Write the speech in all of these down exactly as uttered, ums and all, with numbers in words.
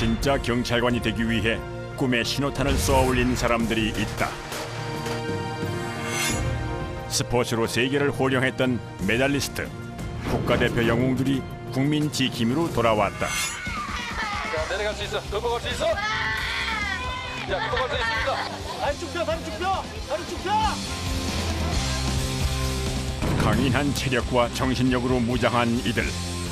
진짜 경찰관이 되기 위해 꿈의 신호탄을 쏘아 올린 사람들이 있다. 스포츠로 세계를 호령했던 메달리스트, 국가대표 영웅들이 국민 지킴이로 돌아왔다. 자, 내려갈 수 있어. 넘어갈 수 있어. 자, 넘어갈 수 있습니다. 다리 쭉 펴, 다리 쭉 펴, 다리 쭉 펴. 강인한 체력과 정신력으로 무장한 이들.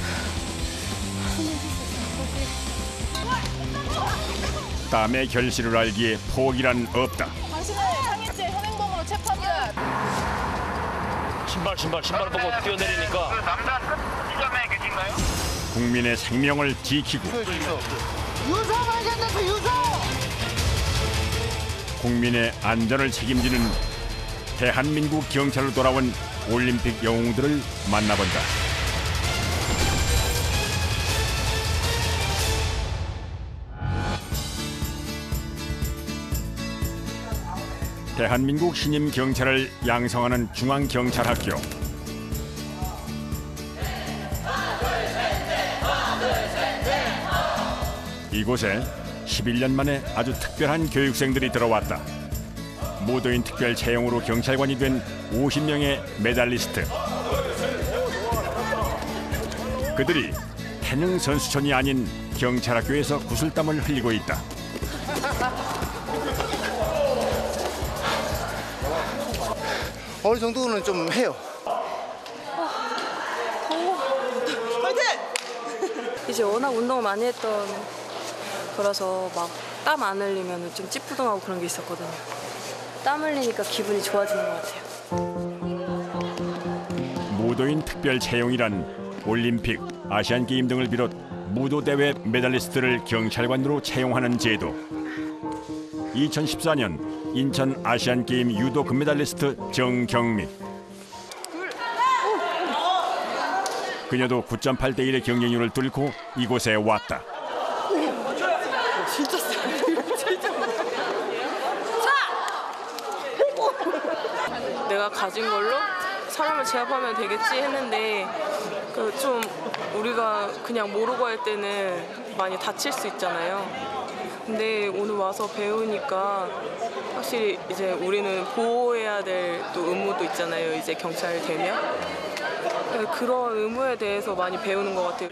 땀의 결실을 알기에 포기란 없다. 당신은 상해죄 현행범으로 체포합니다. 신발, 신발, 신발 보고 뛰어내리니까. 남산 끝 지점에 계신가요? 국민의 생명을 지키고 유서 발견됐어, 유서! 국민의 안전을 책임지는 대한민국 경찰로 돌아온 올림픽 영웅들을 만나본다. 대한민국 신임 경찰을 양성하는 중앙경찰학교. 이곳에 십일 년 만에 아주 특별한 교육생들이 들어왔다. 무도인 특별 채용으로 경찰관이 된 오십 명의 메달리스트. 그들이 해능 선수촌이 아닌 경찰학교에서 구슬땀을 흘리고 있다. 어느 정도는 좀 해요. 이제 워낙 운동을 많이 했던 거라서 막 땀 안 흘리면 좀 찌뿌둥하고 그런 게 있었거든요. 땀 흘리니까 기분이 좋아지는 것 같아요. 무도인 특별 채용이란 올림픽, 아시안게임 등을 비롯 무도대회 메달리스트를 경찰관으로 채용하는 제도. 이천십사 년 인천 아시안게임 유도 금메달리스트 정경미. 그녀도 구 점 팔 대 일의 경쟁률을 뚫고 이곳에 왔다. 진짜 세. 진짜. 내가 가진 걸로 사람을 제압하면 되겠지 했는데 그 좀 우리가 그냥 모르고 할 때는 많이 다칠 수 있잖아요. 근데 오늘 와서 배우니까 확실히 이제 우리는 보호해야 될 또 의무도 있잖아요. 이제 경찰 되면 그런 의무에 대해서 많이 배우는 것 같아요.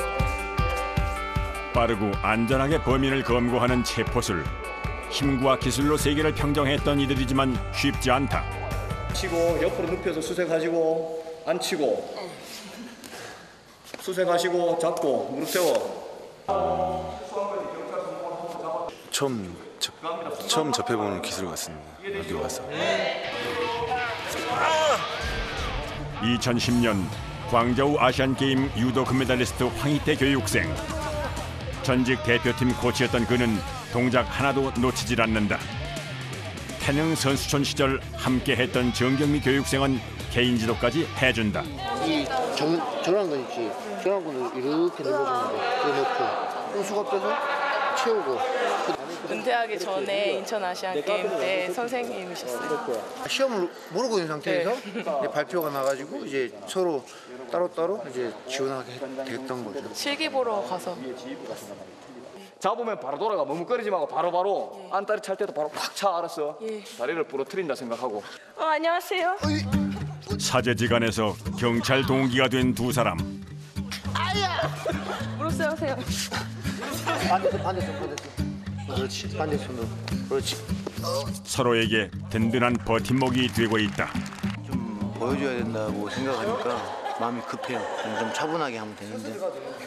빠르고 안전하게 범인을 검거하는 체포술. 힘과 기술로 세계를 평정했던 이들이지만 쉽지 않다. 치고 옆으로 눕혀서 수색하시고 앉히고 수색하시고 잡고 무릎 세워. 처음 접, 처음 접해보는 기술 같습니다. 여기 와서. 이천십 년 광저우 아시안게임 유도 금메달리스트 황희태 교육생. 전직 대표팀 코치였던 그는 동작 하나도 놓치질 않는다. 해능 선수촌 시절 함께했던 정경미 교육생은 개인 지도까지 해준다. 이 정, 저런 건 있지. 저런 거는 이렇게 눌러주는 거. 이거 넣고 호수가 빼서 채우고. 은퇴하기 전에 인천 아시안게임 때 선생님이셨어요. 시험을 모르고 있는 상태에서 네. 발표가 나가지고 이제 서로 따로따로 이제 지원하게 됐던 거죠. 실기 보러 가서. 잡으면 바로 돌아가. 머뭇거리지 말고 바로바로 예. 안다리 찰 때도 바로 팍 차. 알았어? 예. 다리를 부러뜨린다 생각하고. 어, 안녕하세요. 사제지간에서 경찰 동기가 된 두 사람. 아야! 무릎 세우세요. 반대손 반대손 반대손. 그렇지. 반대손으로. 그렇지. 서로에게 든든한 버팀목이 되고 있다. 좀 보여줘야 된다고 생각하니까 마음이 급해요. 그냥 좀 차분하게 하면 되는데 네.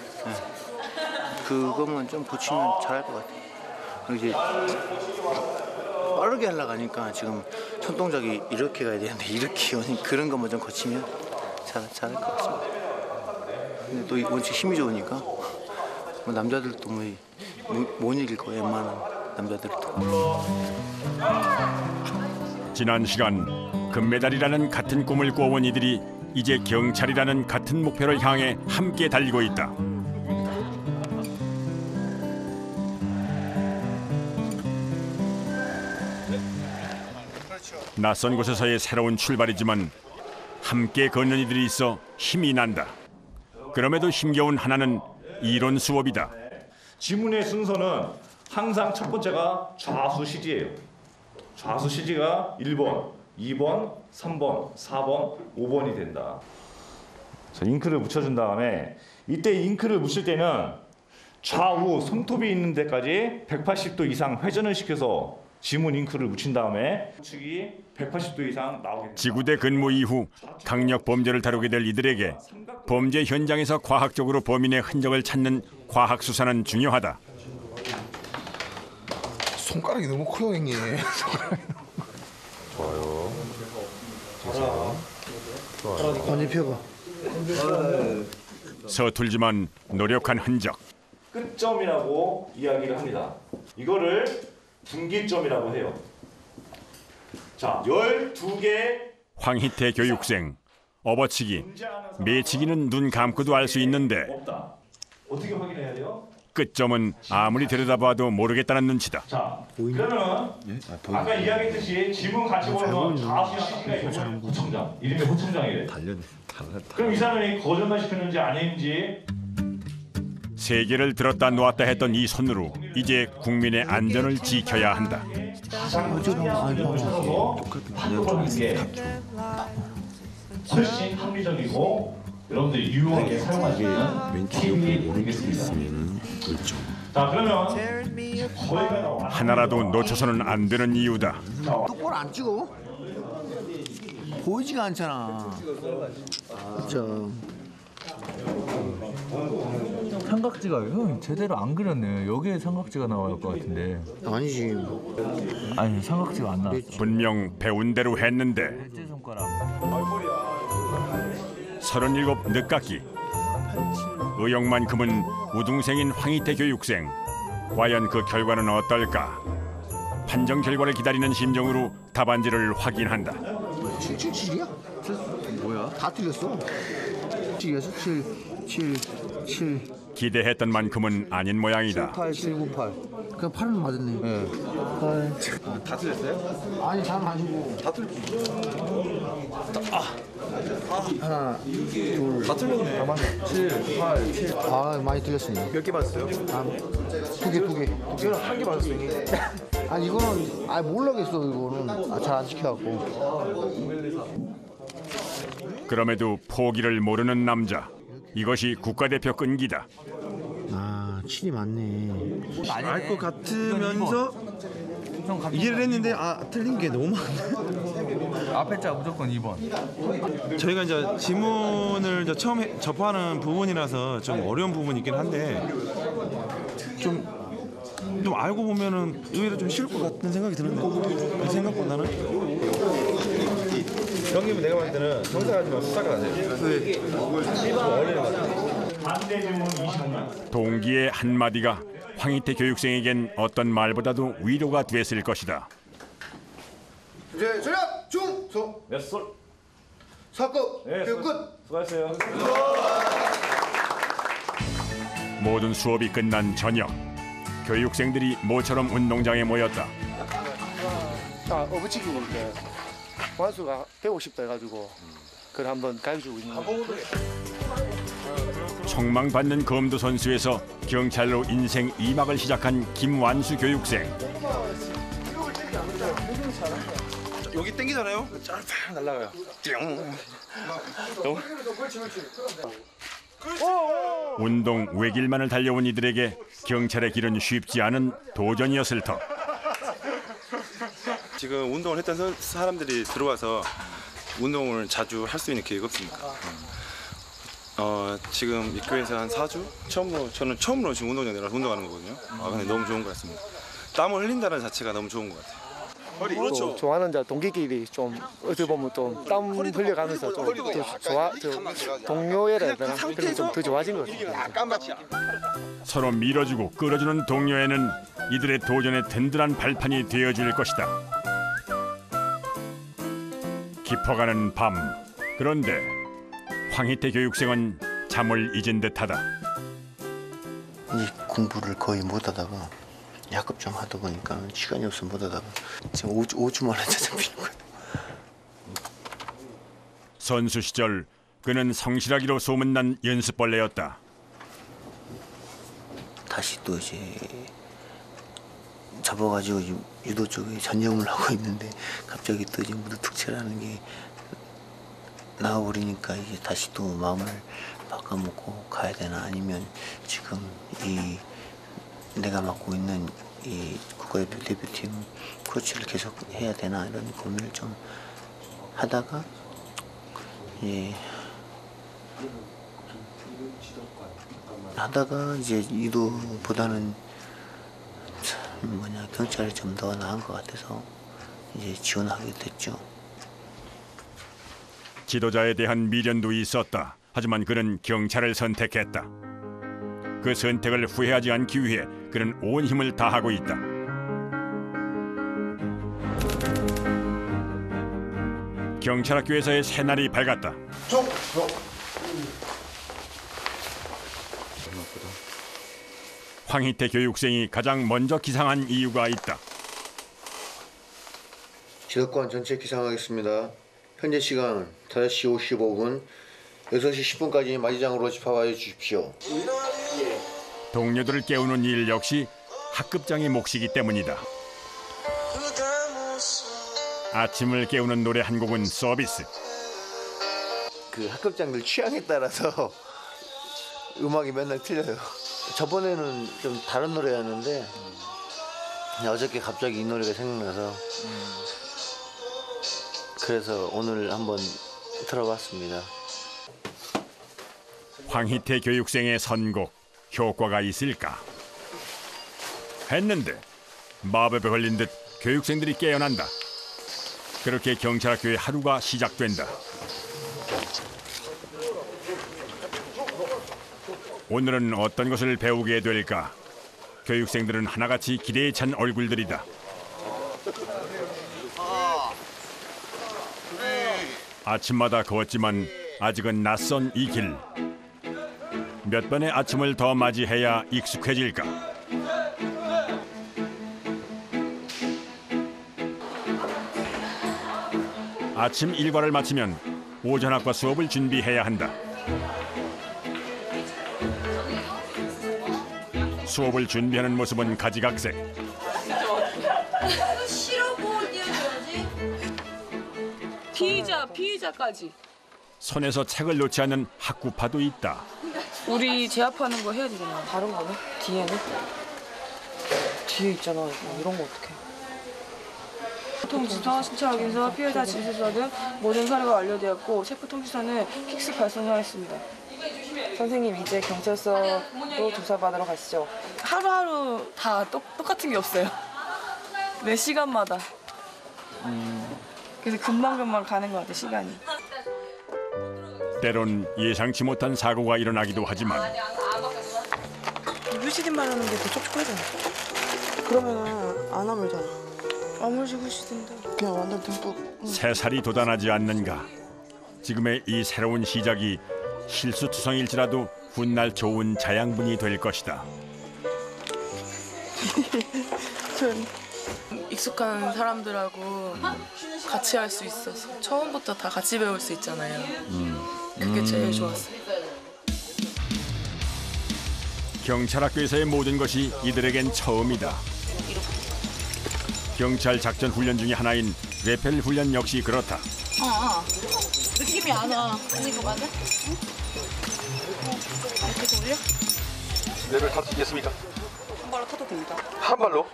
그거만 좀 고치면 잘할 것 같아요. 그리고 이제 빠르게 하려고 하니까 지금 손동작이 이렇게 가야 되는데 이렇게 오니 그런 것만 좀 고치면 잘, 잘할 것 같습니다. 근데 또 원체 힘이 좋으니까 뭐 남자들도 뭐 못 이길 거예요. 웬만한 남자들도. 지난 시간 금메달이라는 같은 꿈을 꾸어온 이들이 이제 경찰이라는 같은 목표를 향해 함께 달리고 있다. 낯선 곳에서의 새로운 출발이지만 함께 걷는 이들이 있어 힘이 난다. 그럼에도 힘겨운 하나는 이론 수업이다. 지문의 순서는 항상 첫 번째가 좌수 시지예요. 좌수 시지가 일 번, 이 번, 삼 번, 사 번, 오 번이 된다. 자, 잉크를 묻혀준 다음에 이때 잉크를 묻힐 때는 좌우 손톱이 있는 데까지 백팔십 도 이상 회전을 시켜서 지문 잉크를 묻힌 다음에 측이 백팔십 도 이상 나오게 됩니다. 지구대 근무 이후 강력 범죄를 다루게 될 이들에게 범죄 현장에서 과학적으로 범인의 흔적을 찾는 과학 수사는 중요하다. 손가락이 너무 커요, 형님. 좋아요. 좋아요. 좋아요. 완전 펴봐. 서툴지만 노력한 흔적. 끝점이라고 이야기를 합니다. 이거를 분기점이라고 해요. 자, 열두 개. 황희태 교육생. 업어치기, 매치기는 눈 감고도 알 수 있는데 없다. 어떻게 확인해야 돼요? 끝점은 아무리 들여다봐도 모르겠다는 눈치다. 자, 그러면 아까 이야기했듯이 지문 같이 보면 좌수 시지가 있고 구청장, 이름이 구청장이래. 그럼 이 사람이 거짓말 시켰는지 아닌지. 세계를 들었다 놓았다 했던 이 손으로 이제 국민의 안전을 지켜야 한다. 훨씬 합리적이고 여러분들이 유용하게 사용할 수 있는 팁이 되겠습니다. 자, 그러면 저희가 하나라도 놓쳐서는 안 되는 이유다. 똑바로 안 찍어? 보이지가 않잖아. 진짜. 삼각지가 형 제대로 안 그렸네요. 여기에 삼각지가 나와야 할 것 같은데. 아니지. 아니 삼각지가 안 나왔어. 분명 배운 대로 했는데. 일제 손가락. 서른일곱 늦깎이. 의욕만큼은 우등생인 황희태 교육생. 과연 그 결과는 어떨까? 판정 결과를 기다리는 심정으로 답안지를 확인한다. 칠칠칠이야? 뭐야? 다 틀렸어. 칠이었어? 칠, 칠, 칠. 기대했던 만큼은 아닌 모양이다. 팔, 칠, 구, 팔. 그냥 팔은 맞았네. 네. 팔. 아, 다 틀렸어요? 아니, 다는 아니고. 다 틀렸어. 아. 하나, 둘. 다 틀렸네. 아, 칠, 팔, 칠. 아, 많이 틀렸습니다. 몇 개 맞았어요? 아, 두 개, 두 개. 이거는 한 개 맞았어요. 아니, 이거는, 아, 모르겠어, 이거는. 아, 잘 안 지켜갖고. 그럼에도 포기를 모르는 남자. 이것이 국가대표 끈기다. 아, 칠이 맞네. 알 것 같으면서 이해를 했는데 아 틀린 게 너무 많네. 앞에 자 무조건 이 번. 저희가 이제 지문을 이제 처음 해, 접하는 부분이라서 좀 어려운 부분이 있긴 한데 좀, 좀 알고 보면은 의외로 좀 쉬울 것 같은 생각이 드는데 생각보다는. 형님은 내가 봤을 때는 정상하지만 수사가 안 돼요. 네. 좀 어려운 것 같아요. 동기의 한마디가 황희태 교육생에겐 어떤 말보다도 위로가 됐을 것이다. 이제 전략 중소 몇 솔? 사건 네, 교육 끝. 수고하셨어요. 모든 수업이 끝난 저녁. 교육생들이 모처럼 운동장에 모였다. 아, 어부치기 볼때 완수가 배우고 싶다 해가지고 그걸 한번 가르쳐주고 있는 거예요. 총망받는 검도 선수에서 경찰로 인생 이 막을 시작한 김완수 교육생. 여기 땡기잖아요. 쫙 날아가요. 운동 외길만을 달려온 이들에게 경찰의 길은 쉽지 않은 도전이었을 터. 지금 운동을 했던 사람들이 들어와서 운동을 자주 할 수 있는 기회가 없습니까? 어, 지금 입교해서 한 사 주? 처음으로, 저는 처음으로 지금 운동장에 내려가서 운동하는 거거든요. 아, 근데 너무 좋은 것 같습니다. 땀을 흘린다는 자체가 너무 좋은 것 같아요. 그렇죠. 좋아하는 자 동기끼리 좀 어떻게 보면 좀 땀 흘려가면서 좀 더 좋아, 저 동료애라 해야 되나? 그래서 좀 더 좋아진 것 같아요. 서로 밀어주고 끌어주는 동료애는 이들의 도전에 든든한 발판이 되어줄 것이다. 깊어가는 밤. 그런데 황희태 교육생은 잠을 잊은 듯하다. 이 공부를 거의 못하다가 야급 좀 하다 보니까 시간이 없어 못하다가 지금 오 주, 오 주 만에 찾아뵙는 거예요. 선수 시절 그는 성실하기로 소문난 연습벌레였다. 다시 또 이제 잡아가지고 유도 쪽에 전념을 하고 있는데 갑자기 또 이제 무도 특채라는 게 나와버리니까 이제 다시 또 마음을 바꿔먹고 가야 되나 아니면 지금 이 내가 맡고 있는 이 국가대표 대표팀 코치를 계속 해야 되나 이런 고민을 좀 하다가 예 하다가 이제 유도보다는 뭐냐 경찰이 좀 더 나은 것 같아서 이제 지원하게 됐죠. 지도자에 대한 미련도 있었다. 하지만 그는 경찰을 선택했다. 그 선택을 후회하지 않기 위해 그는 온 힘을 다하고 있다. 경찰학교에서의 새날이 밝았다. 쭉, 쭉. 황희태 교육생이 가장 먼저 기상한 이유가 있다. 지도권 전체 기상하겠습니다. 현재 시간 다섯 시 오십오 분, 여섯 시 십 분까지 마지장으로 집합하여 주십시오. 동료들을 깨우는 일 역시 학급장의 몫이기 때문이다. 아침을 깨우는 노래 한 곡은 서비스. 그 학급장들 취향에 따라서 음악이 맨날 틀려요. 저번에는 좀 다른 노래였는데 어저께 갑자기 이 노래가 생각나서 그래서 오늘 한번 들어봤습니다. 황희태 교육생의 선곡 효과가 있을까? 했는데 마법에 걸린 듯 교육생들이 깨어난다. 그렇게 경찰학교의 하루가 시작된다. 오늘은 어떤 것을 배우게 될까? 교육생들은 하나같이 기대에 찬 얼굴들이다. 아침마다 걷지만 아직은 낯선 이 길. 몇 번의 아침을 더 맞이해야 익숙해질까? 아침 일과를 마치면 오전학과 수업을 준비해야 한다. 수업을 준비하는 모습은 가지각색. 피의자, 피의자까지. 손에서 책을 놓지 않는 학구파도 있다. 우리 제압하는 거 해야 되잖아. 다른 거는? 뒤에는? 뒤에 있잖아. 이런 거 어떡해. 통지서, 신체 확인서, 피해자 진술서 등 모든 사례가 완료되었고 체포 통지서는 킥스 발송하였습니다. 선생님 이제 경찰서로 조사받으러 가시죠. 하루하루 다 똑, 똑같은 게 없어요. 매 시간마다. 음. 그래서 금방금방 가는 것 같아 시간이. 때론 예상치 못한 사고가 일어나기도 하지만 휴지림 바르는 게 더 촉촉하잖아. 그러면은 안 아물잖아. 아물지고 싶은데. 그냥 완전 듬뿍. 응. 새살이 돋아나지 않는가. 지금의 이 새로운 시작이 실수투성일지라도 훗날 좋은 자양분이 될 것이다. 익숙한 사람들하고 같이 할 수 있어서 처음부터 다 같이 배울 수 있잖아요. 음. 그게 제일 좋았어요. 경찰학교에서의 모든 것이 이들에겐 처음이다. 경찰 작전 훈련 중의 하나인 레펠 훈련 역시 그렇다. 어, 어. 느낌이 안 와. 언니 이거 맞아? 응? 이렇게 돌려? 레벨 탈 수 있겠습니까? 한 발로 타도 됩니다. 한 발로?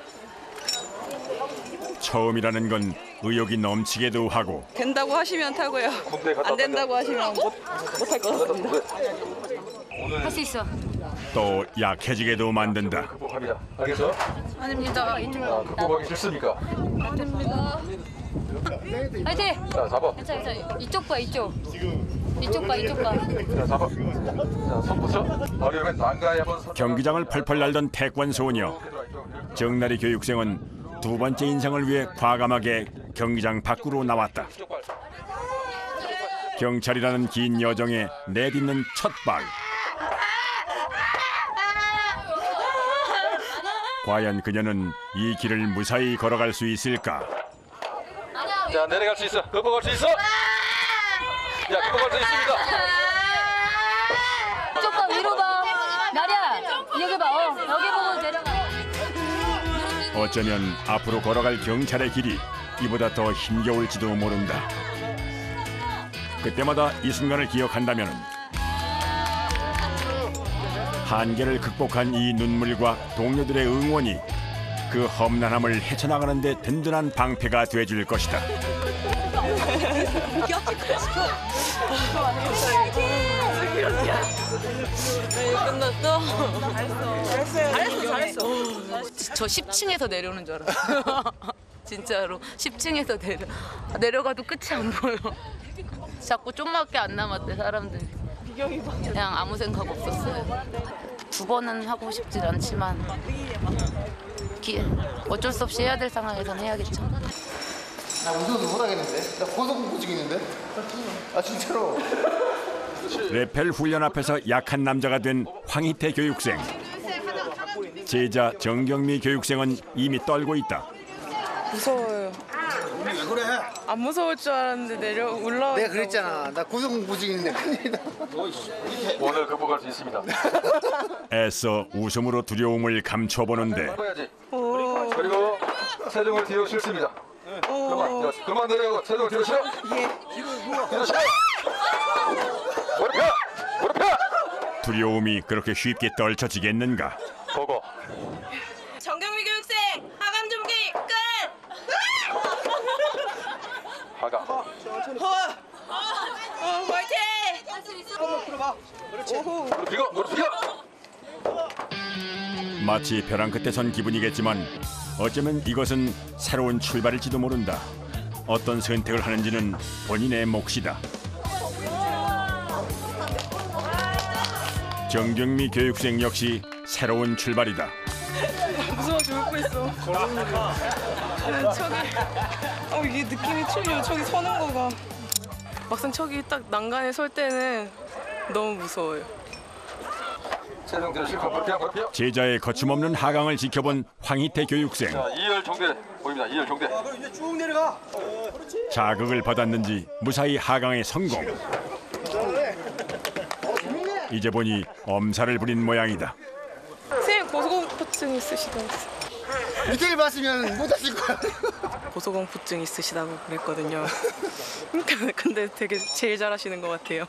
처음이라는 건 의욕이 넘치게도 하고 된다고 하시면 타고요. 안 된다고 하시면 못 못할 것 같습니다. 할 수 있어. 또 약해지게도 만든다. 극복합니다. 알겠어? 아닙니다. 아, 극복하기 싫습니까? 아닙니다. 화이팅! 자, 잡아. 괜찮아, 괜찮아. 이쪽 봐, 이쪽. 이쪽 봐, 이쪽 봐. 자, 잡아. 자, 손 붙여. 어려우면 난가에 한번. 경기장을 펄펄 날던 태권 소녀. 정나리 교육생은 두 번째 인상을 위해 과감하게 경기장 밖으로 나왔다. 경찰이라는 긴 여정에 내딛는 첫 발. 과연 그녀는 이 길을 무사히 걸어갈 수 있을까? 자, 내려갈 수 있어. 극복할 수 있어. 야, 극복할 수 있습니다. 이쪽 봐, 위로 봐. 나리야, 여기 봐. 어, 여기 보고 내려가. 어쩌면 앞으로 걸어갈 경찰의 길이 이보다 더 힘겨울지도 모른다. 그때마다 이 순간을 기억한다면 한계를 극복한 이 눈물과 동료들의 응원이 그 험난함을 헤쳐나가는 데 든든한 방패가 돼줄 것이다. 끝났어? 잘했어요. 잘했어, 잘했어. 저 십 층에서 내려오는 줄 알았어. 진짜로 십 층에서 내려 내려가도 끝이 안 보여. 자꾸 좀밖에 안 남았대 사람들이. 그냥 아무 생각 없었어요. 두 번은 하고 싶진 않지만 기, 어쩔 수 없이 해야 될 상황에서는 해야겠죠. 나 운동도 못하겠는데? 나 고소공포증 있는데? 아 진짜로? 레펠 훈련 앞에서 약한 남자가 된 황희태 교육생. 제자 정경미 교육생은 이미 떨고 있다. 무서워요. 왜 그래? 안 무서울 줄 알았는데 내려 올라오니까 내가 그랬잖아. 나 고소공포증 있는데 큰일이다. 오늘 극복할 수 있습니다. 애써 웃음으로 두려움을 감춰보는데 해야지. 그리고 체중을 뒤로 실습니다. 그만, 그만 내려가고 체중을 뒤로 실어. 뒤로 실어. 무릎 펴! 무릎 펴! 두려움이 그렇게 쉽게 떨쳐지겠는가? 보고. 정경미 교육생 하강 준비 끝. 하강. 어, 어, 화이팅! 무릎 펴고, 무릎 펴고. 마치 벼랑 끝에 선 기분이겠지만 어쩌면 이것은 새로운 출발일지도 모른다. 어떤 선택을 하는지는 본인의 몫이다. 정경미 교육생 역시 새로운 출발이다. 무서워 죽을 뻔했어. 저기, 어 이게 느낌이 틀려. 저기 서는 거가. 막상 저기 딱 난간에 설 때는 너무 무서워요. 체중 뒤로 실고 무릎 펴, 무릎 펴. 제자의 거침없는 하강을 지켜본 황희태 교육생. 자, 이열 종대 보입니다. 이열 종대. 쭉 내려가. 자극을 받았는지 무사히 하강에 성공. 이제 보니 엄살을 부린 모양이다. 선생님 고소공포증 있으시다고 했어요. 밑에를 봤으면 못 하실 거야. 고소공포증 있으시다고 그랬거든요. 근데 되게 제일 잘하시는 것 같아요.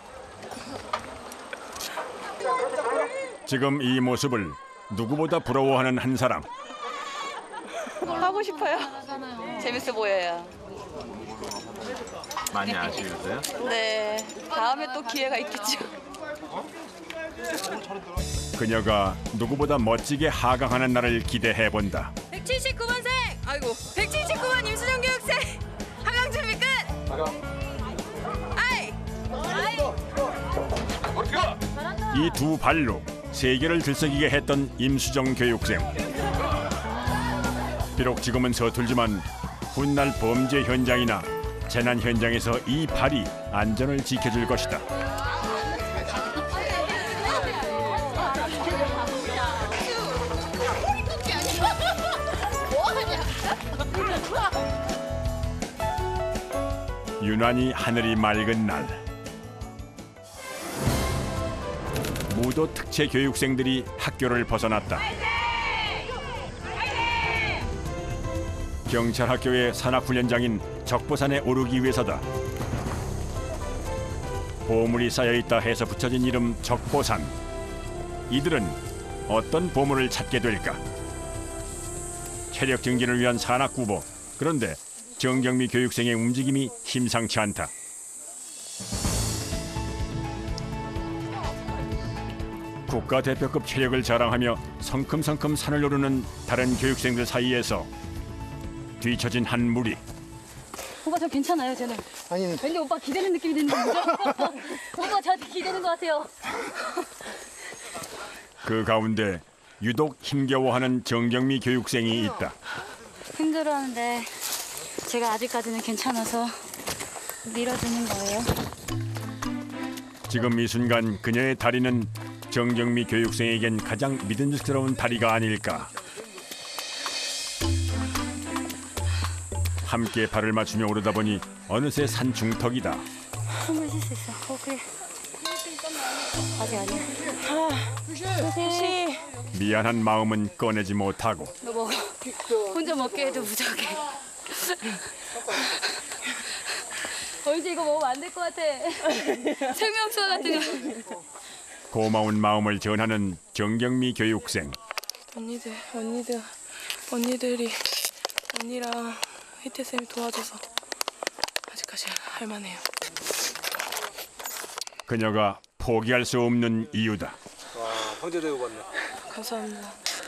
지금 이 모습을 누구보다 부러워하는 한 사람. 하고 싶어요. 재밌어 보여요. 많이 아쉬우세요? 네, 다음에 또 기회가 있겠죠. 그녀가 누구보다 멋지게 하강하는 날을 기대해본다. 백칠십구 번생! 아이고, 백칠십구 번 임수정 교육생! 하강 준비 끝! 아이! 이 두 발로 세계를 들썩이게 했던 임수정 교육생. 비록 지금은 서툴지만 훗날 범죄 현장이나 재난 현장에서 이 발이 안전을 지켜줄 것이다. 유난히 하늘이 맑은 날, 무도 특채 교육생들이 학교를 벗어났다. 경찰학교의 산악훈련장인 적보산에 오르기 위해서다. 보물이 쌓여있다 해서 붙여진 이름 적보산. 이들은 어떤 보물을 찾게 될까? 체력 증진을 위한 산악구보. 그런데 정경미 교육생의 움직임이 심상치 않다. 국가대표급 체력을 자랑하며 성큼성큼 산을 오르는 다른 교육생들 사이에서 뒤처진 한 무리. 오빠 저 괜찮아요, 쟤는. 아니. 왠지 오빠 기대는 느낌이 드는 거죠? 오빠 저한테 기대는 것 같아요. 그 가운데 유독 힘겨워하는 정경미 교육생이 있다. 힘들어하는데 제가 아직까지는 괜찮아서 밀어주는 거예요. 지금 이 순간 그녀의 다리는 정경미 교육생에겐 가장 믿음직스러운 다리가 아닐까. 함께 발을 맞추며 오르다 보니 어느새 산 중턱이다. 숨을 쉴 수 있어. 어, 그래. 아직 아니야. 조심. 미안한 마음은 꺼내지 못하고 너 먹어. 혼자 먹게 해도 부족해. 어, 이제 이거 먹으면 안 될 것 같아. 생명수화 같은 거. 고마운 마음을 전하는 정경미 교육생. 언니들, 언니들, 언니들이 언니랑 희태 쌤이 도와줘서 아직까지 할만해요. 그녀가 포기할 수 없는 이유다. 와, 황제 대우 받네. 감사합니다.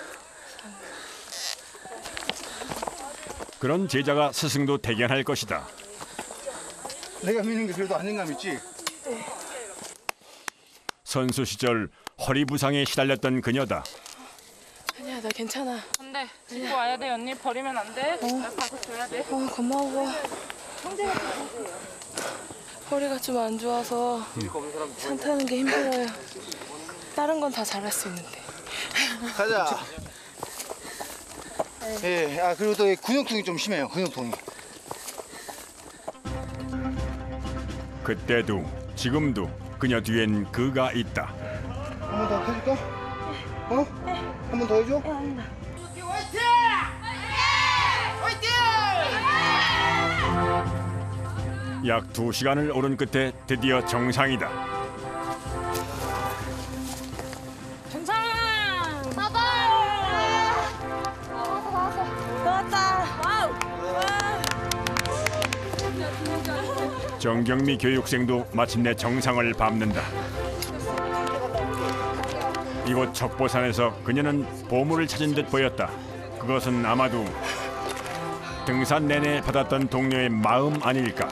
그런 제자가 스승도 대견할 것이다. 내가 믿는 게 그래도 안정감 있지? 네. 선수 시절 허리 부상에 시달렸던 그녀다. 아니야, 나 괜찮아. 안 돼. 집고 와야 돼, 언니. 버리면 안 돼. 어. 가서 줘야 돼. 어, 고마워. 허리가 좀 안 좋아서 산 타는 게 힘들어요. 다른 건 다 잘할 수 있는데. 가자. 예, 아 그리고 또 근육통이 좀 심해요. 근육통이. 그때도 지금도 그녀 뒤엔 그가 있다. 한 번 더 해줄까? 어? 한 번 더 해줘? 약 두 시간을 오른 끝에 드디어 정상이다. 정상! 봐봐! 나왔다! 와우! 정경미 교육생도 마침내 정상을 밟는다. 이곳 척보산에서 그녀는 보물을 찾은 듯 보였다. 그것은 아마도 등산 내내 받았던 동료의 마음 아닐까.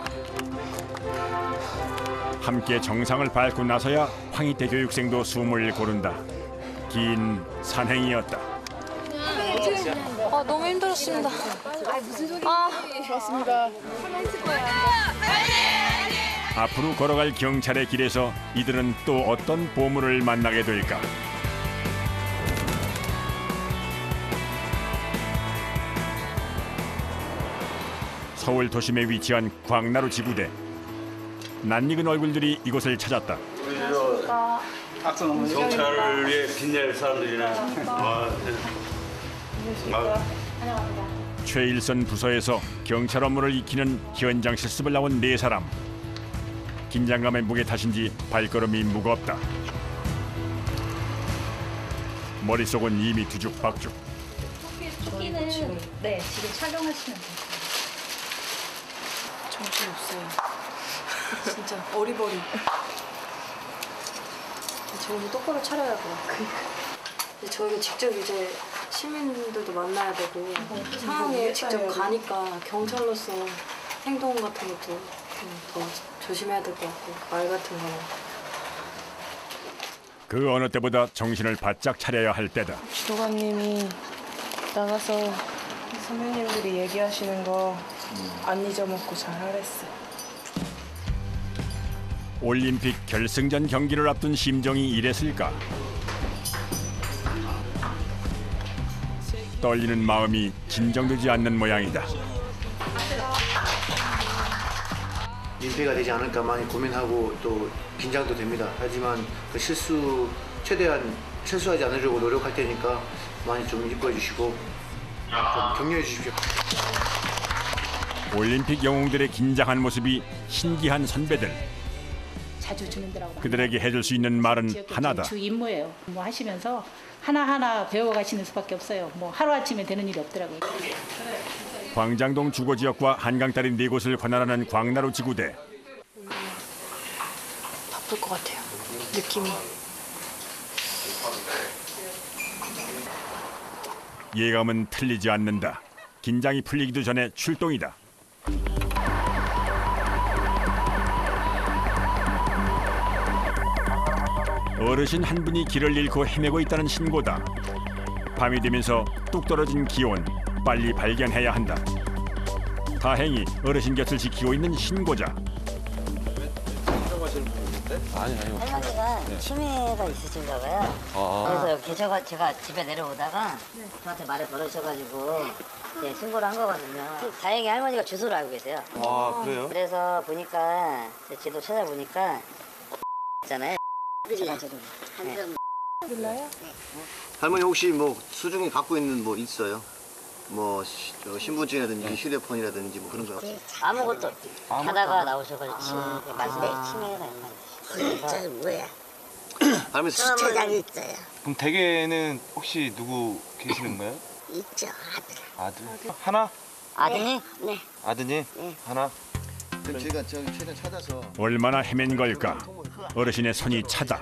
함께 정상을 밟고 나서야 황희태 교육생도 숨을 고른다. 긴 산행이었다. 아, 너무 힘들었습니다. 아, 무슨 소리야. 아, 좋았습니다. 앞으로 걸어갈 경찰의 길에서 이들은 또 어떤 보물을 만나게 될까? 서울 도심에 위치한 광나루 지구대. 낯익은 얼굴들이 이곳을 찾았다. 경찰을 위해 빛낼 사람들이나. 아, 최일선 부서에서 경찰 업무를 익히는 현장 실습을 나온 네 사람. 긴장감에 무게 탓인지 발걸음이 무겁다. 머릿속은 이미 뒤죽박죽. 토끼는 네, 지금 촬영하시면 돼요. 정신 없어요. 진짜 어리버리. 정신 똑바로 차려야 돼요. 저희가 직접 이제 시민들도 만나야 되고 상황에 직접 가니까 경찰로서 행동 같은 것도 더 조심해야 될 것 같고 말 같은 거는. 그 어느 때보다 정신을 바짝 차려야 할 때다. 주도관님이 나가서 선배님들이 얘기하시는 거 안 잊어먹고 잘 하랬어. 올림픽 결승전 경기를 앞둔 심정이 이랬을까? 떨리는 마음이 진정되지 않는 모양이다. 민폐가 되지 않을까 많이 고민하고 또 긴장도 됩니다. 하지만 그 실수 최대한 실수하지 않으려고 노력할 테니까 많이 좀 이뻐해 주시고 좀 격려해 주십시오. 올림픽 영웅들의 긴장한 모습이 신기한 선배들. 자주 주민들하고 그들에게 해줄 수 있는 말은 하나다. 주 임무예요. 뭐 하시면서 하나하나 배워가시는 수밖에 없어요. 뭐 하루아침에 되는 일이 없더라고요. 광장동 주거지역과 한강다리 네 곳을 관할하는 광나루 지구대. 바쁠 것 같아요. 느낌이. 예감은 틀리지 않는다. 긴장이 풀리기도 전에 출동이다. 어르신 한 분이 길을 잃고 헤매고 있다는 신고다. 밤이 되면서 뚝 떨어진 기온, 빨리 발견해야 한다. 다행히 어르신 곁을 지키고 있는 신고자. 아니 아니요. 할머니가 네. 치매가 있으신가 봐요. 아. 그래서 이렇게 제가, 제가 집에 내려오다가 저한테 말을 걸으셔가지고 예, 신고를 한 거거든요. 다행히 할머니가 주소를 알고 계세요. 아, 그래요? 그래서 보니까 제 지도 찾아보니까 있잖아요. 그지? 네. 몰라요? 할머니 혹시 뭐 수중에 갖고 있는 뭐 있어요? 뭐 시, 저 신분증이라든지 휴대폰이라든지 뭐 그런 거 없어요? 아무것도 하다가 나오셔가지고 아, 말씀해 치매가 진짜 뭐야? 할머니 주차장이 있어요. 그럼 댁에는 혹시 누구 계시는 거예요? 있죠, 아들. 아들? 하나? 아드님? 네. 아드님? 네. 하나? 그럼 제가 저 최대한 찾아서 얼마나 헤맨 걸까. 어르신의 손이 차다.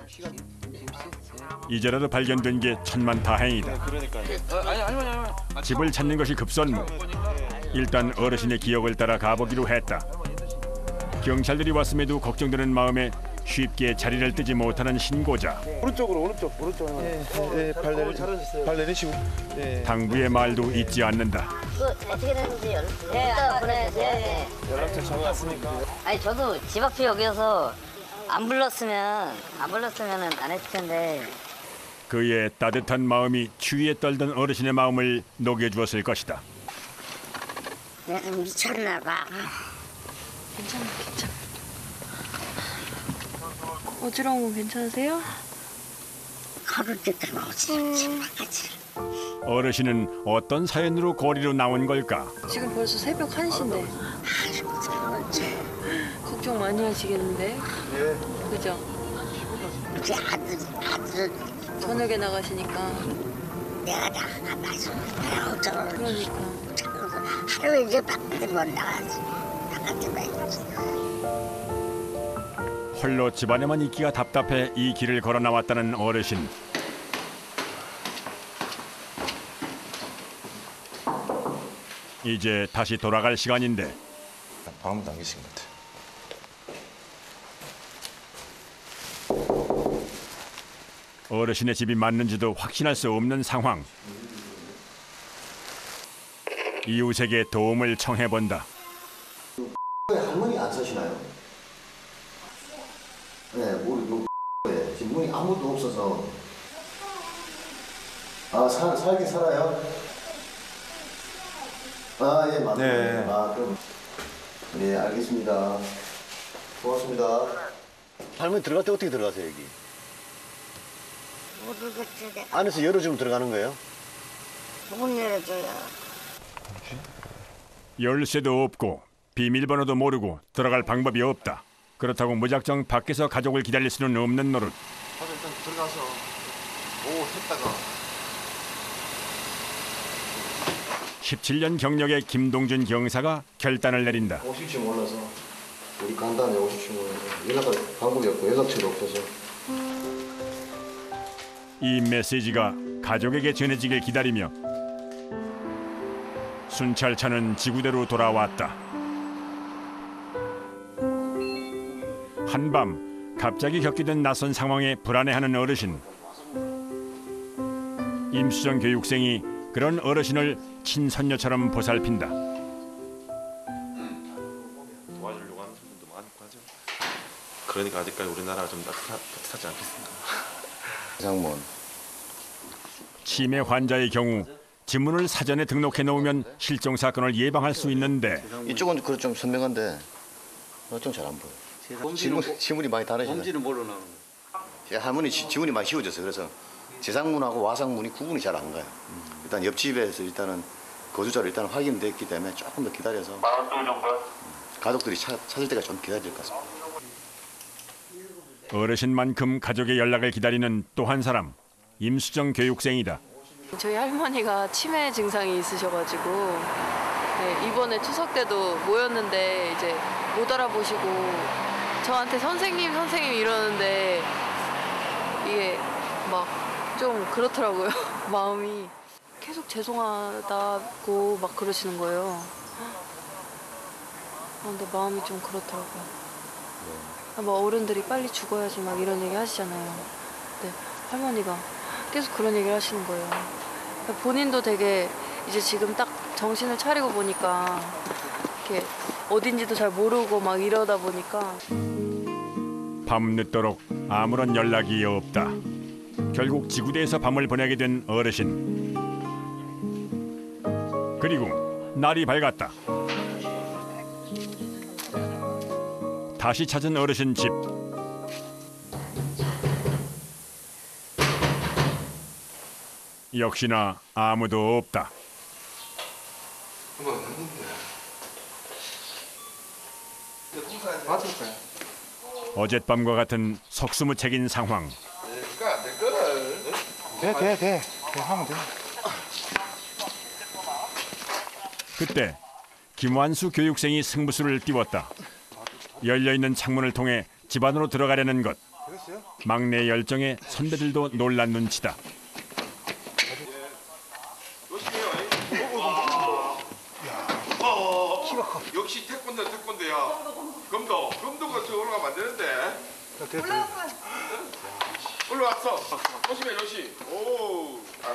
이제라도 발견된 게 천만다행이다. 아니 아니 아니. 집을 찾는 것이 급선무. 일단 어르신의 기억을 따라 가보기로 했다. 경찰들이 왔음에도 걱정되는 마음에 쉽게 자리를 뜨지 못하는 신고자. 오른쪽으로 오른쪽 오른쪽. 예, 예, 발 내리 잘하셨어요. 발 내리시고. 예. 당부의 말도 잊지 않는다. 그 어떻게 되는지 연락 네, 아, 보내주세요. 네. 연락처 적어놨으니까. 아니 저도 집 앞에 여기여서 안 불렀으면 안 불렀으면은 안 했을 텐데. 그의 따뜻한 마음이 추위에 떨던 어르신의 마음을 녹여주었을 것이다. 내가 미쳤나 봐. 괜찮아, 괜찮아. 어지러운 건 괜찮으세요? 하루 때도 어지럽지 마가지. 어르신은 어떤 사연으로 거리로 나온 걸까? 지금 벌써 새벽 한 시인데. 걱정 많이 하시겠는데? 예. 그죠? 우리 아들 아들 저녁에 나가시니까. 내가 나가서 어쩌고. 그러니까. 하루 이제 밖에 못 나가지. 나가지 말지. 홀로 집안에만 있기가 답답해 이 길을 걸어 나왔다는 어르신. 이제 다시 돌아갈 시간인데. 방문 당기신 것 같아. 어르신의 집이 맞는지도 확신할 수 없는 상황. 이웃에게 도움을 청해본다. 할머니 안 사시나요? 네, 우리 요 지금 문이 아무도 없어서. 아, 살 살긴 살아요? 아, 예, 맞습니다. 네. 아, 그럼 네, 알겠습니다. 고맙습니다. 할머니 들어갈 때 어떻게 들어가세요, 여기? 모르겠지 내가. 안에서 열어주면 들어가는 거예요? 문 열어줘요. 열쇠도 없고 비밀번호도 모르고 들어갈 방법이 없다. 그렇다고 무작정 밖에서 가족을 기다릴 수는 없는 노릇. 가서 일단 들어가서 오 했다가. 십칠 년 경력의 김동준 경사가 결단을 내린다. 오실지 몰라서 우리 간단히 오실지 몰라서 연락할 방법이 없고 연락처도 없어서. 이 메시지가 가족에게 전해지길 기다리며 순찰차는 지구대로 돌아왔다. 한밤 갑자기 겪게 된 낯선 상황에 불안해하는 어르신. 임수정 교육생이 그런 어르신을 친손녀처럼 보살핀다. 도와주려고 하는 분도 많고 하죠. 그러니까 아직까지 우리나라가 좀 따뜻하, 따뜻하지 않겠습니까? 장문. 치매 환자의 경우 지문을 사전에 등록해 놓으면 실종 사건을 예방할 수 있는데 이쪽은 그좀 선명한데 좀 잘 안 보여. 지문, 지문이 많이 다르시네. 범지는 모르나. 할머니 지, 지문이 많이 씌워졌어요. 그래서 재상문하고 와상문이 구분이 잘 안 가요. 일단 옆집에서 일단은 거주자를 일단 확인됐기 때문에 조금 더 기다려서 가족들이 차, 찾을 때가 좀 기다릴 것 같습니다. 어르신만큼 가족의 연락을 기다리는 또 한 사람, 임수정 교육생이다. 저희 할머니가 치매 증상이 있으셔가지고 네, 이번에 추석 때도 모였는데 이제 못 알아보시고 저한테 선생님 선생님 이러는데 이게 막 좀 그렇더라고요. 마음이 계속 죄송하다고 막 그러시는 거예요. 아, 근데 마음이 좀 그렇더라고요. 막 어른들이 빨리 죽어야지 막 이런 얘기 하시잖아요. 근데 할머니가 계속 그런 얘기를 하시는 거예요. 본인도 되게 이제 지금 딱 정신을 차리고 보니까 이렇게 어딘지도 잘 모르고 막 이러다 보니까 밤늦도록 아무런 연락이 없다. 결국 지구대에서 밤을 보내게 된 어르신. 그리고 날이 밝았다. 다시 찾은 어르신 집. 역시나 아무도 없다. 어젯밤과 같은 속수무책인 상황. 돼, 돼, 돼. 하면 돼. 그때 김완수 교육생이 승부수를 띄웠다. 열려있는 창문을 통해 집 안으로 들어가려는 것. 막내 열정에 선배들도 놀란 눈치다. 역시 태권도 태권도야. 금도 금도가 저 올라가면 안 되는데. 올라왔어. 조심해 조심. 오.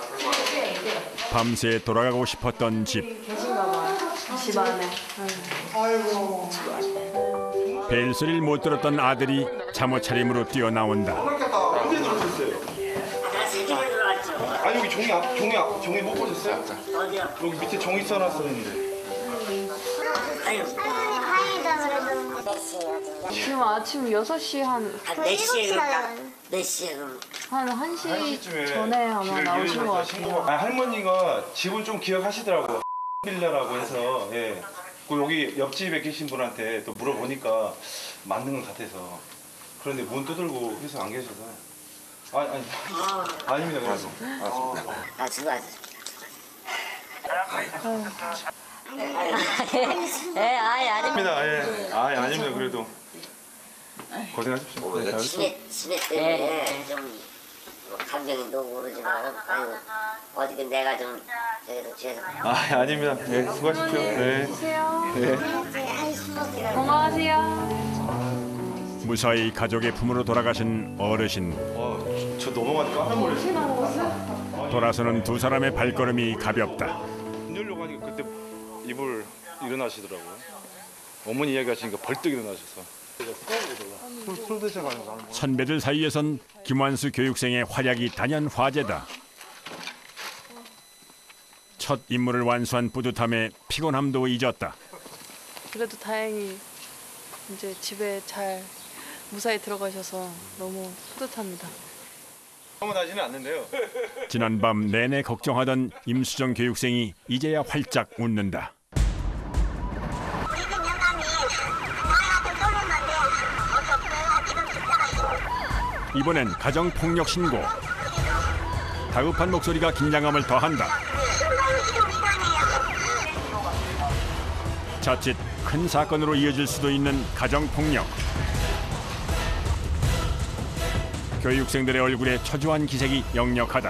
밤새 돌아가고 싶었던 집. 계신가 봐. 집 안에. 아이고. 벨소리를 못 들었던 아들이 잠옷 차림으로 뛰어나온다. 언제 들어오셨어요? 아 여기 종이 앞 종이 앞 종이 못 보셨어요? 어디요? 여기 밑에 종이 써놨었는데. 지금 아침 여섯 시 한 몇 시에 그럴까? 몇 시에 그럼? 한 한 시 전에 아마 나오신 것 같아요. 아, 할머니가 집을 좀 기억하시더라고요. 빌라라고 해서 예. 그 여기 옆집에 계신 분한테 또 물어보니까 맞는 것 같아서 그런데 문 두들고 해서 안 계셔서 아니 아니 아닙니다 그래서 아 수고하셨습니다. 예, 아예 아닙니다. 예, 아예 아닙니다. 그래도 고생하십시오. 네, 집에 집에 때문에 좀 감정이 너무 오르지만 아이고 어떻게 내가 좀 저희도 죄송. 아 아닙니다. 네, 수고하십시오. 네. 네. 건강하세요. 무사히 가족의 품으로 돌아가신 어르신. 어, 저 넘어가서 깜짝 놀랐어요. 돌아서는 두 사람의 발걸음이 가볍다. 문 열려고 하니까 그때 이불 일어나시더라고요. 어머니 이야기하시니까 벌떡 일어나셔서. 술 드셔가지고. 선배들 사이에선 김완수 교육생의 활약이 단연 화제다. 첫 임무를 완수한 뿌듯함에 피곤함도 잊었다. 그래도 다행히 이제 집에 잘 무사히 들어가셔서 너무 뿌듯합니다. 넘어나지는 않는데요. 지난밤 내내 걱정하던 임수정 교육생이 이제야 활짝 웃는다. 이번엔 가정폭력 신고. 다급한 목소리가 긴장감을 더한다. 자칫 큰 사건으로 이어질 수도 있는 가정폭력. 교육생들의 얼굴에 초조한 기색이 역력하다.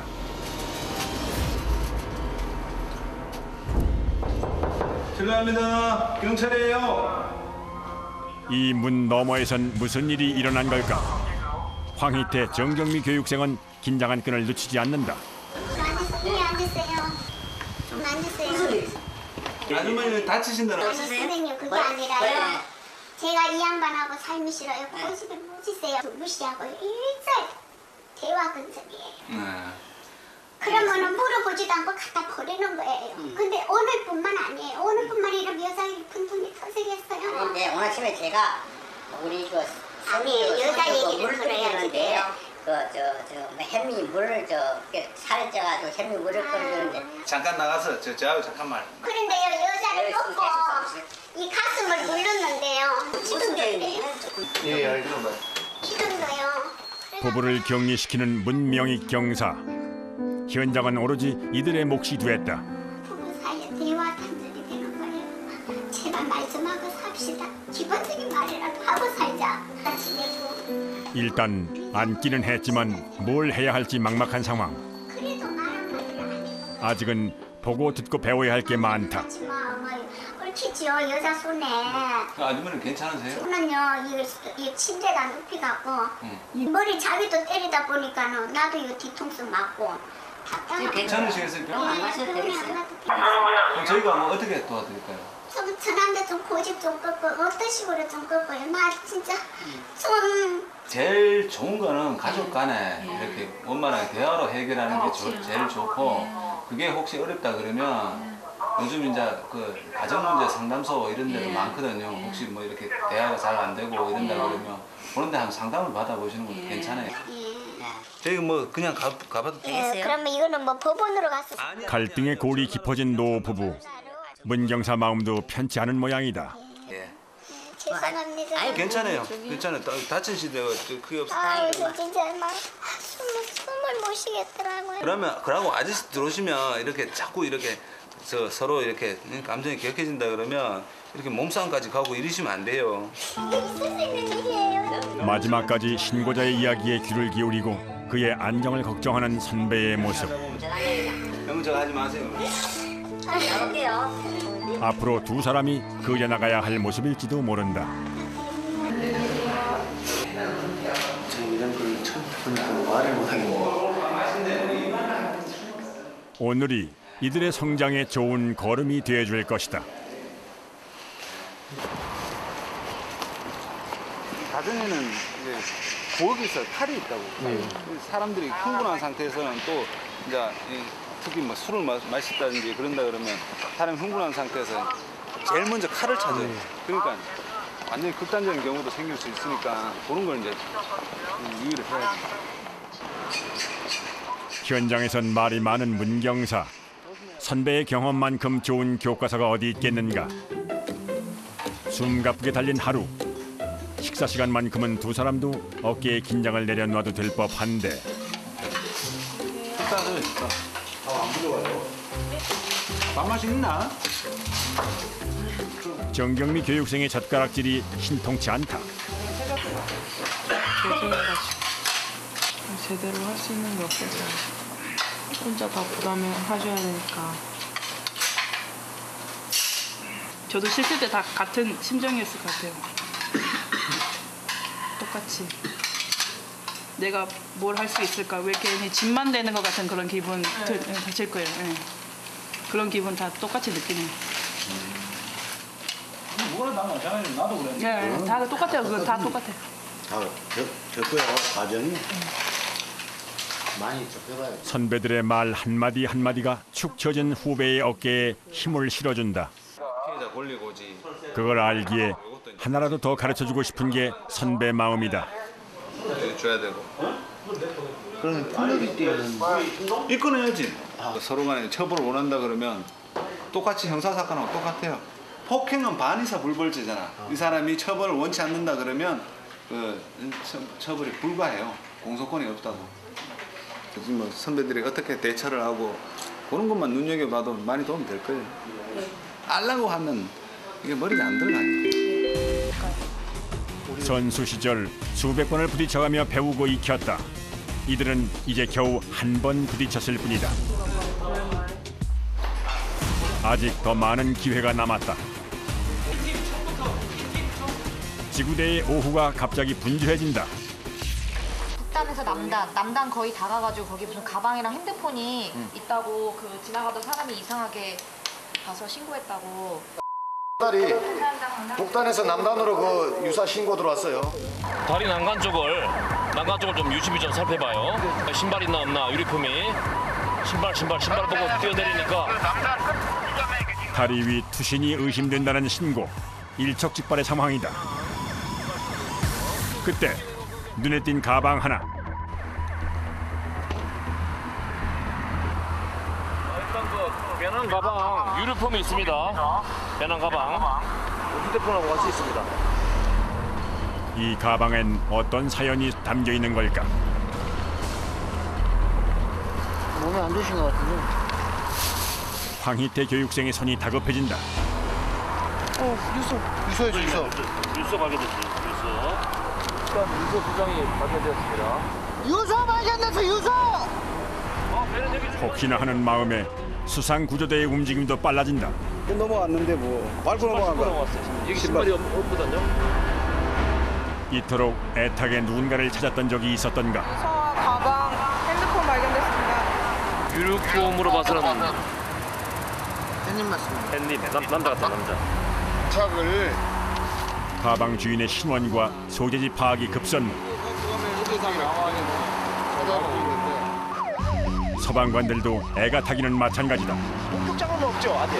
실례합니다. 경찰이에요. 이 문 너머에선 무슨 일이 일어난 걸까? 황희태, 정경미 교육생은 긴장한 끈을 놓치지 않는다. 네, 앉으세요. 좀 앉으세요. 아주머니는 다치신다는. 선생님 그게 아니라요. 제가 이 양반하고 삶이 싫어요. 고집을 무시세요. 무시하고 일절 대화 근성이에요. 그러면은 물어보지도 않고 갖다 버리는 거예요. 근데 오늘뿐만 아니에요. 오늘뿐만 아니라 여자의 분통이 터지겠어요. 네, 오늘 아침에 제가 우리 그 아니 여자 얘기를 들어야지. 그저저 햄이 물을 저 살에 쪄가지고 햄이 물을 끓여주는데. 잠깐 나가서 저 저하고 잠깐만. 그런데요 여자를 먹고 이 가슴을 눌렀는데요. 지금도 이래요. 예, 알겠습니다. 지금도요. 부부를 격리시키는 문명익 경사. 현장은 오로지 이들의 몫이 됐다. 부부 사이에 대화 단절이 되는 거예요. 제발 말씀하고 삽시다. 기본적인 말이라도 하고 살자. 같이 내고. 일단 앉기는 했지만 뭘 해야 할지 막막한 상황. 그래도 말은 말이야. 아직은 보고 듣고 배워야 할 게 많다. 옳히지요 여자 손에. 아주머니 괜찮으세요? 저는요 이, 이 침대가 높이 가고 응. 이 머리 자기도 때리다 보니까는 나도 이 뒤통수 맞고. 괜찮으시겠어요? 병원 안 가셔도 되겠어요? 그럼 저희가 뭐 어떻게 도와드릴까요? 좀 저한테 좀 고집 좀 꺾고 어떤 식으로 좀 꺾어요? 나 진짜 좀 제일 좋은 거는 가족 간에 이렇게 원만하게 대화로 해결하는 게 조, 제일 좋고 그게 혹시 어렵다 그러면 요즘 이제 그 가정문제 상담소 이런 데도 많거든요. 혹시 뭐 이렇게 대화가 잘 안 되고 이런다 그러면 그런 데 한번 상담을 받아보시는 것도 괜찮아요. 저희 뭐 그냥 가, 가봐도 예, 그러면 이거는 뭐 법원으로 가서 갈등의 골이 깊어진 노 부부. 문경사 마음도 편치 않은 모양이다. 예. 죄송합니다. 아니, 괜찮아요. 괜찮아요. 다- 다치신 데가 크게 없어요. 아유, 저 진짜 막 숨을, 숨을 못 쉬겠더라고요. 그러면 그러고 아저씨 들어오시면 이렇게 자꾸 이렇게 저 서로 이렇게 감정이 격해진다 그러면 이렇게 몸싸움까지 가고 이러시면 안 돼요. 있을 수 있는 일이에요. 마지막까지 신고자의 이야기에 귀를 기울이고 그의 안정을 걱정하는 선배의 모습. 영정하지 마세요. 가볼게요. 앞으로 두 사람이 그려나가야 할 모습일지도 모른다. 제가 이런 걸 처음 보니까 말을 못하겠네요. 오늘이 이들의 성장에 좋은 걸음이 되어줄 것이다. 가정에는 이제 부엌이 있어요. 탈이 있다고. 네. 사람들이 흥분한 상태에서는 또 이제 이 특히 뭐 술을 마, 마셨다든지 그런다 그러면 사람이 흥분한 상태에서 제일 먼저 칼을 찾아요. 그러니까 완전히 극단적인 경우도 생길 수 있으니까 그런 걸 이제 유의를 해야지. 현장에선 말이 많은 문경사. 선배의 경험만큼 좋은 교과서가 어디 있겠는가. 숨가쁘게 달린 하루. 식사 시간만큼은 두 사람도 어깨에 긴장을 내려놔도 될 법한데. 식사를 안 불러와요. 밥맛이 있나? 정경미 교육생의 젓가락질이 신통치 않다. 제대로 할 수 있는 게 없어서 혼자 다 부담을 하셔야 되니까. 저도 실습 때 다 같은 심정이었을 것 같아요. 똑같이 내가 뭘 할 수 있을까, 왜 괜히 짐만 되는 것 같은 그런 기분 들, 드실 거예요. 네. 그런 기분 다 똑같이 느끼네요. 뭐라 나는 나는 나도 그래. 네, 다 똑같아요. 그거 다 똑같아요. 아, 저, 저 거야 과정이 많이 좁혀봐요. 선배들의 말 한마디 한마디가 축 처진 후배의 어깨에 힘을 실어준다. 피해자 권리고 오지. 그걸 알기에 하나라도 더 가르쳐주고 싶은 게 선배 마음이다. 줘야 되고. 그럼 폭력일 때는 이끌어내야지. 서로 간에 처벌을 원한다 그러면 똑같이 형사사건하고 똑같아요. 폭행은 반의사 불벌죄잖아. 이 사람이 처벌을 원치 않는다 그러면 그 처, 처벌이 불가해요. 공소권이 없다고. 그래서 뭐 선배들이 어떻게 대처를 하고 그런 것만 눈여겨봐도 많이 도움이 될 거예요. 알라고 하면 이게 머리에 안 들어가요. 선수 시절 수백 번을 부딪혀가며 배우고 익혔다. 이들은 이제 겨우 한 번 부딪혔을 뿐이다. 아직 더 많은 기회가 남았다. 지구대의 오후가 갑자기 분주해진다. 북단에서 남단, 남단 거의 다 가가지고 거기 무슨 가방이랑 핸드폰이 음. 있다고 그 지나가던 사람이 이상하게 가서 신고했다고. 딸이 북단에서 남단으로 그 유사 신고 들어왔어요. 다리 난간 쪽을 난간 쪽을 좀 유심히 좀 살펴봐요. 신발 있나 없나 유리폼이 신발 신발 신발 보고 뛰어내리니까 다리 위 투신이 의심된다는 신고. 일촉즉발의 상황이다. 그때 눈에 띈 가방 하나. 일단 그 배낭 가방 유리폼이 있습니다. 배낭 가방 휴대폰하고 같이 있습니다. 이 가방엔 어떤 사연이 담겨 있는 걸까? 몸에 안 드신 것 같은데. 황희태 교육생의 손이 다급해진다. 어, 유서. 유서죠, 유서. 유서 발견됐습니다. 유서. 일단 유서 두 장이 발견되었습니다. 유서 발견됐어, 유서! 혹시나 하는 마음에 수상구조대의 움직임도 빨라진다. 넘어왔는데 뭐 밟고 넘어간 거야. 여기 신발이 없거든요. 이토록 애타게 누군가를 찾았던 적이 있었던가. 유서와 가방, 핸드폰 발견됐습니다. 유리폼으로 봐서는 햇님 맞습니다. 햇님 남, 남자 같다 남자. 착을 가방 주인의 신원과 소재지 파악이 급선무. 서방관들도 애가 타기는 마찬가지다. 목격자는 없죠, 아들?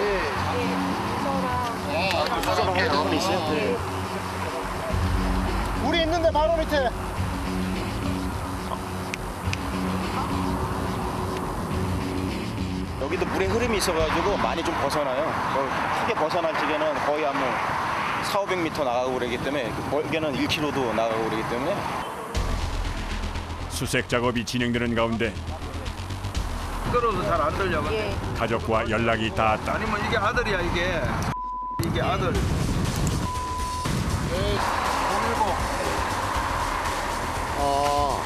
네. 유서랑 유서랑 있어요? 네. 우리 있는데 바로 밑에. 여기도 물의 흐름이 있어가지고 많이 좀 벗어나요. 크게 벗어날 적에는 거의 한 뭐 사오백 미터 나가고 그러기 때문에 멀게는 일 킬로미터도 나가고 그러기 때문에 수색 작업이 진행되는 가운데 끌어도 잘 안 들려. 예. 가족과 연락이 닿았다. 아니면 이게 아들이야 이게. 이게 아들. 아,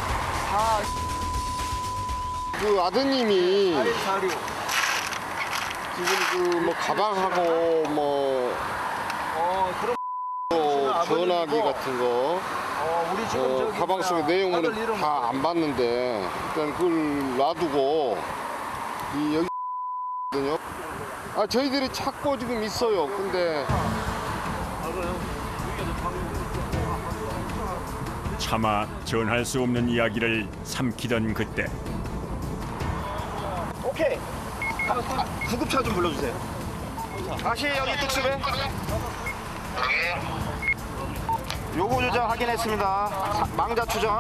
그 아드님이 사료. 지금 그 뭐 가방하고 뭐 어, 그럼 뭐 전화기 같은 거 어, 우리 지금 어, 저기 가방 속에 아들 내용물은 이름 다 안 봤는데 일단 그걸 놔두고 이 여기 거든요. 아 저희들이 찾고 지금 있어요. 근데 차마 전할 수 없는 이야기를 삼키던 그때 오케이. 가, 가, 구급차 좀 불러주세요. 다시 여기 특수배. 요구 조정 확인했습니다. 사, 망자 추정.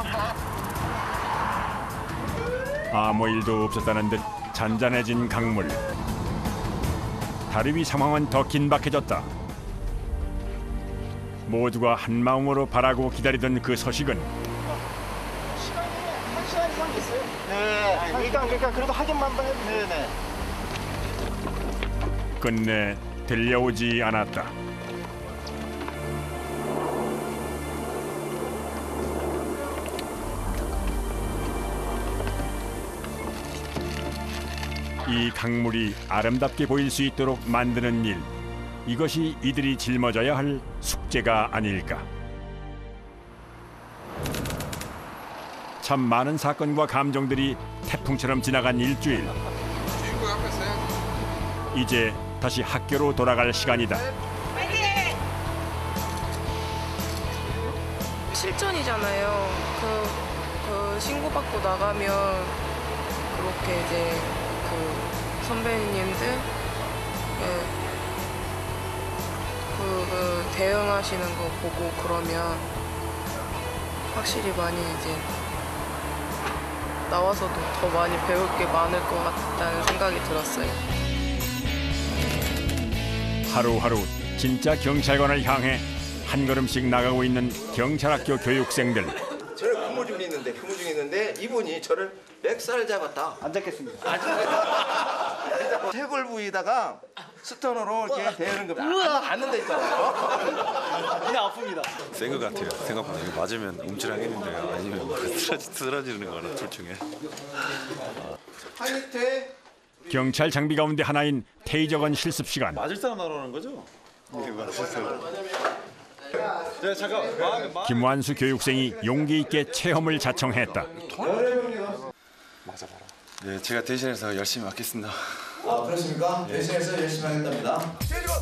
아무 일도 없었다는 듯 잔잔해진 강물. 다리 위 상황은 더 긴박해졌다. 모두가 한마음으로 바라고 기다리던 그 소식은 한 시간 이상 됐어요. 네. 일단 그러니까 그래도 확인만 해도 네네. 끝내 들려오지 않았다. 이 강물이 아름답게 보일 수 있도록 만드는 일, 이것이 이들이 짊어져야 할 숙제가 아닐까. 참 많은 사건과 감정들이 태풍처럼 지나간 일주일. 이제 다시 학교로 돌아갈 시간이다. 실전이잖아요. 그, 그 신고받고 나가면 그렇게 이제 그 선배님들 그, 그, 그 대응하시는 거 보고 그러면 확실히 많이 이제 나와서도 더 많이 배울 게 많을 것 같다는 생각이 들었어요. 하루하루 진짜 경찰관을 향해 한 걸음씩 나가고 있는 경찰학교 교육생들. 저를 근무 중에 있는데 근무 중에 있는데 이분이 저를 멱살 잡았다. 안 잡겠습니다. 해골 부위에다가 스턴으로 이렇게 대는 겁니다. 안는 데 있잖아요. 그냥 아픕니다. 센 것 같아요. 생각보다 이거 맞으면 움찔하겠는데요. 아니면 쓰러지, 쓰러지는 거나 둘 중에. 하이테 경찰 장비 가운데 하나인 테이저건 실습 시간. 맞을 사람 나오는 거죠? 네, 맞을 사람. 네, 잠깐. 김완수 교육생이 용기 있게 체험을 자청했다. 맞아봐라. 네, 제가 대신해서 열심히 맡겠습니다. 아, 그렇습니까? 네. 대신해서 열심히 하겠답니다.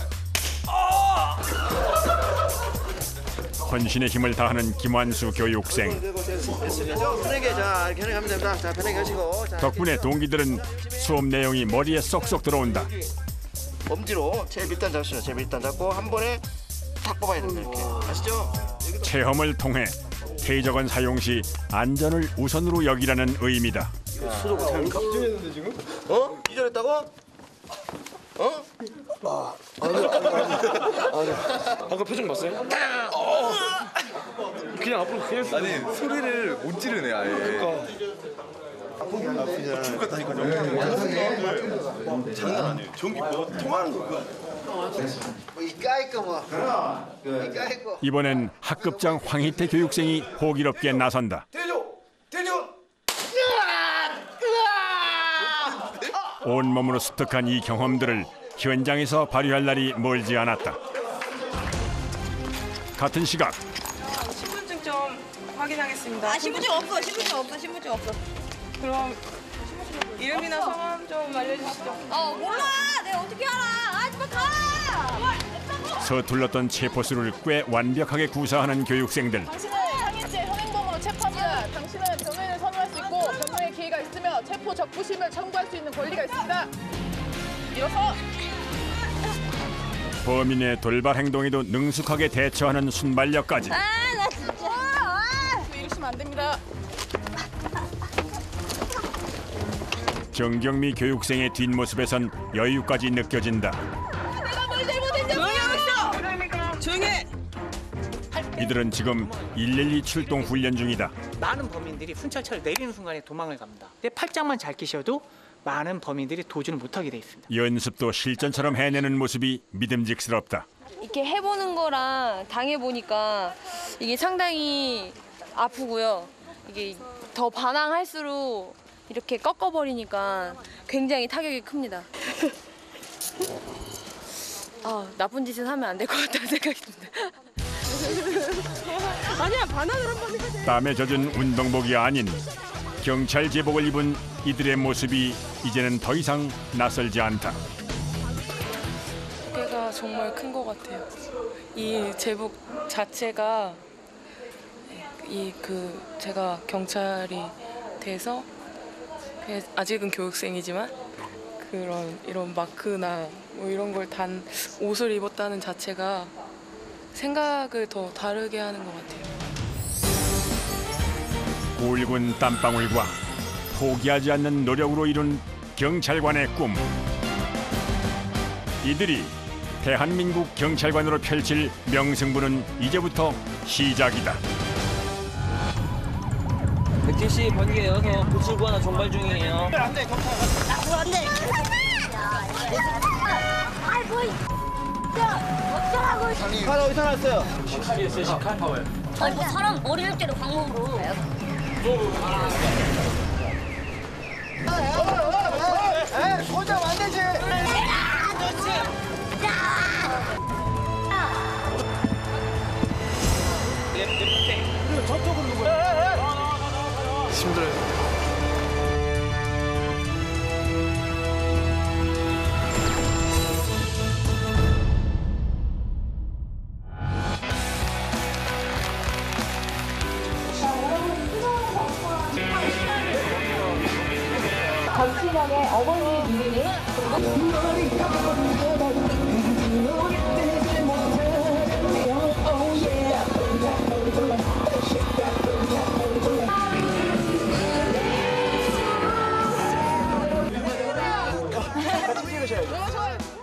헌신의 힘을 다하는 김완수 교육생. 편하게 자 이렇게 하면 됩니다. 자 편하게 하시고. 자, 덕분에 동기들은 수업 내용이 머리에 쏙쏙 들어온다. 엄지로 제일 밑단 잡으시죠. 제일 밑단 잡고 한 번에 탁 뽑아야 됩니다. 이렇게 아시죠? 체험을 통해 테이저건 사용 시 안전을 우선으로 여기라는 의미다. 수도 못합니까? 기절했는데 지금? 어? 기절했다고? 어? 아, 아니, 아니, 아니. 방금 표정 봤어요? 어. 그냥 앞으로 그냥 쓰 아니 소리를 못 지르네 아예. 그러니까. 아프잖아. 죽겠다니까. 장난 아니에요. 전기 뭐 통하는 거. 이까이거 뭐. 이까이거. 이번엔 학급장 황희태 교육생이 호기롭게 나선다. 대조! 대조! 온몸으로 습득한 이 경험들을 현장에서 발휘할 날이 멀지 않았다. 같은 시각 신분증 좀 확인하겠습니다. 아 신분증 없어. 신분증 없어. 신분증 없어. 그럼 이름이나 성함 좀 알려주시죠. 어 몰라. 내가 어떻게 알아. 아 집에 가. 서툴렀던 체포수를 꽤 완벽하게 구사하는 교육생들. 당신은 상해죄 현행범으로 체포합니다. 당신은 변호인을 선호할 수 있고 변호의 기회가 있으며 체포 적부심을 청구할 수 있는 권리가 있습니다. 일어서. 범인의 돌발 행동에도 능숙하게 대처하는 순발력까지. 아나 진짜. 아. 이러시면 안 됩니다. 정경미 교육생의 뒷모습에선 여유까지 느껴진다. 내가 뭘 잘못했냐고! 조용히 하고 있어! 조용히 해! 이들은 지금 일일이 출동 훈련 중이다. 많은 범인들이 순찰차를 내리는 순간에 도망을 갑니다. 근데 팔짱만 잘 끼셔도 많은 범인들이 도주를 못하게 돼 있습니다. 연습도 실전처럼 해내는 모습이 믿음직스럽다. 이렇게 해보는 거랑 당해보니까 이게 상당히 아프고요. 이게 더 반항할수록 이렇게 꺾어버리니까 굉장히 타격이 큽니다. 아, 나쁜 짓은 하면 안 될 것 같다는 생각이 듭니다. 아니야, 반항을 한번 해야 돼. 땀에 젖은 운동복이 아닌 경찰 제복을 입은 이들의 모습이 이제는 더 이상 낯설지 않다. 무게가 정말 큰 것 같아요. 이 제복 자체가 이 그 제가 경찰이 돼서 아직은 교육생이지만 그런 이런 마크나 뭐 이런 걸 단 옷을 입었다는 자체가 생각을 더 다르게 하는 것 같아요. 굵은 땀방울과 포기하지 않는 노력으로 이룬 경찰관의 꿈. 이들이 대한민국 경찰관으로 펼칠 명승부는 이제부터 시작이다. 백진씨 번개 여서 구출구하나 종발 중이에요. 안돼, 경찰. 안돼. 아이고. 어쩌라고. 칼 어디서 났어요? 식칼이었어요, 식칼. 아니 뭐 사람 머리를 때려 방법으로. 에이, 소장 안 되지. 그리고 저쪽은 누구야? 힘들어요. 정치령의 어머니의 이름이 같이 찍으셔야죠.